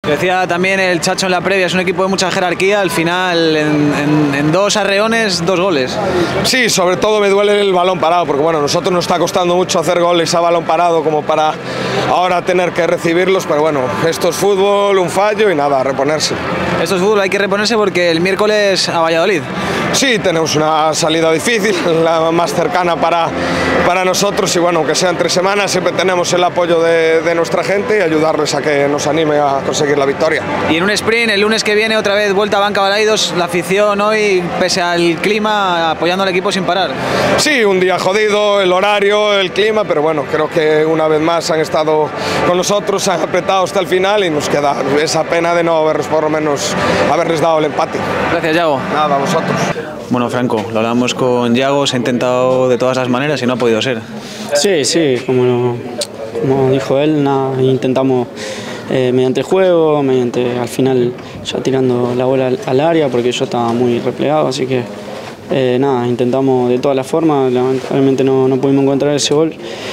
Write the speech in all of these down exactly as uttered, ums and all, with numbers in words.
Decía también el Chacho en la previa, es un equipo de mucha jerarquía, al final en, en, en dos arreones, dos goles. Sí, sobre todo me duele el balón parado, porque bueno, a nosotros nos está costando mucho hacer goles a balón parado como para ahora tener que recibirlos, pero bueno, esto es fútbol, un fallo y nada, a reponerse. Esto es fútbol, hay que reponerse porque el miércoles a Valladolid. Sí, tenemos una salida difícil, la más cercana para, para nosotros y bueno, aunque sea entre semanas, siempre tenemos el apoyo de, de nuestra gente y ayudarles a que nos anime a conseguir la victoria. Y en un sprint, el lunes que viene, otra vez vuelta a Banca Balaidos, la afición hoy, pese al clima, apoyando al equipo sin parar. Sí, un día jodido, el horario, el clima, pero bueno, creo que una vez más han estado con nosotros, han apretado hasta el final y nos queda esa pena de no haberles por lo menos haberles dado el empate. Gracias, Yago. Nada, a vosotros. Bueno, Franco, lo hablamos con Yago, se ha intentado de todas las maneras y no ha podido ser. Sí, sí, como, lo, como dijo él, nada, intentamos eh, mediante el juego, mediante al final ya tirando la bola al, al área porque yo estaba muy replegado, así que eh, nada, intentamos de todas las formas, lamentablemente no, no pudimos encontrar ese gol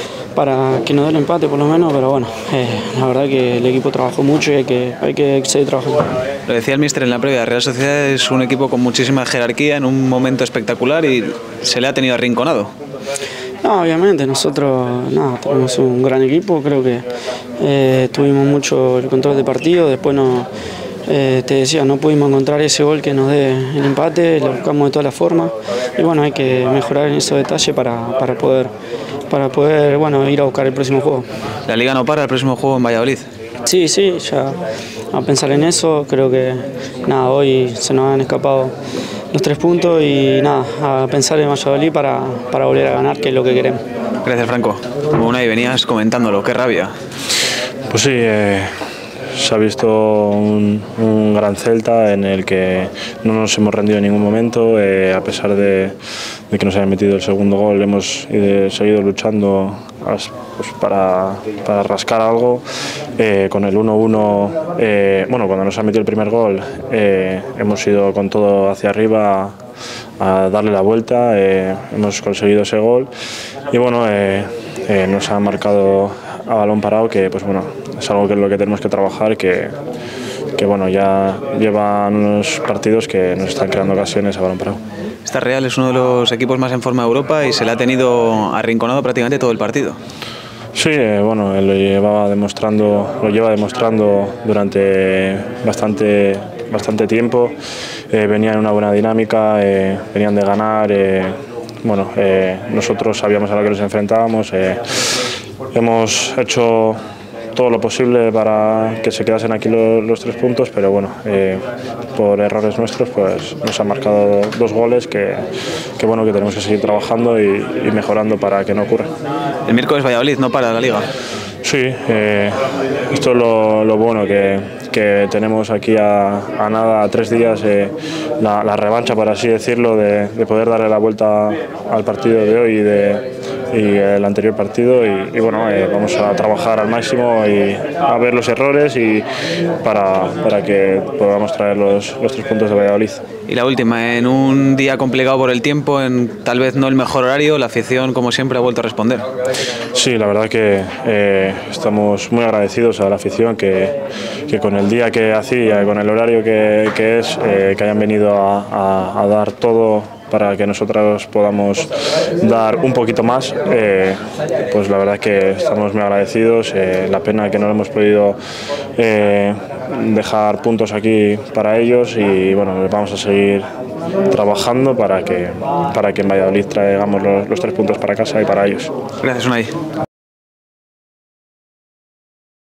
para que nos dé el empate por lo menos, pero bueno, eh, la verdad que el equipo trabajó mucho y hay que, hay que seguir trabajando. Lo decía el míster en la previa, Real Sociedad es un equipo con muchísima jerarquía en un momento espectacular y se le ha tenido arrinconado. No, obviamente, nosotros nada, tenemos un gran equipo, creo que eh, tuvimos mucho el control de partido, después no, eh, te decía, no pudimos encontrar ese gol que nos dé el empate, lo buscamos de todas las formas y bueno, hay que mejorar en esos detalles para, para poder, para poder bueno, ir a buscar el próximo juego. ¿La Liga no para el próximo juego en Valladolid? Sí, sí, ya a pensar en eso, creo que nada, hoy se nos han escapado los tres puntos y nada, a pensar en Valladolid para, para volver a ganar, que es lo que queremos. Gracias, Franco. Una y venías comentándolo, qué rabia. Pues sí, eh, se ha visto un, un gran Celta en el que no nos hemos rendido en ningún momento, eh, a pesar de, de que nos hayan metido el segundo gol, hemos ido, seguido luchando pues, para, para rascar algo. Eh, con el uno uno, eh, bueno, cuando nos han metido el primer gol, eh, hemos ido con todo hacia arriba a, a darle la vuelta, eh, hemos conseguido ese gol y bueno, eh, eh, nos han marcado a balón parado, que pues bueno, es algo que es lo que tenemos que trabajar, que, que bueno, ya llevan unos partidos que nos están creando ocasiones a balón parado. Esta Real es uno de los equipos más en forma de Europa y se le ha tenido arrinconado prácticamente todo el partido. Sí, eh, bueno, él lo llevaba demostrando, lo lleva demostrando durante bastante, bastante tiempo. Eh, venía en una buena dinámica, eh, venían de ganar. Eh, bueno, eh, nosotros sabíamos a lo que nos enfrentábamos. Eh, hemos hecho todo lo posible para que se quedasen aquí los, los tres puntos, pero bueno, eh, por errores nuestros pues nos han marcado dos goles que, que bueno, que tenemos que seguir trabajando y, y mejorando para que no ocurra. El miércoles Valladolid no para la Liga. Sí, eh, esto es lo, lo bueno que, que tenemos aquí a, a nada, a tres días, eh, la, la revancha, por así decirlo, de, de poder darle la vuelta al partido de hoy y, de, y el anterior partido y, y bueno, eh, vamos a trabajar al máximo y a ver los errores y para, para que podamos traer los, los tres puntos de Valladolid. Y la última, en un día complicado por el tiempo, en tal vez no el mejor horario, la afición como siempre ha vuelto a responder. Sí, la verdad que eh, estamos muy agradecidos a la afición que, que con el día que hacía, con el horario que, que es, eh, que hayan venido a, a, a dar todo para que nosotros podamos dar un poquito más, eh, pues la verdad que estamos muy agradecidos. Eh, la pena que no hemos podido eh, dejar puntos aquí para ellos y bueno, vamos a seguir trabajando para que, para que en Valladolid traigamos los, los tres puntos para casa y para ellos. Gracias, Unai.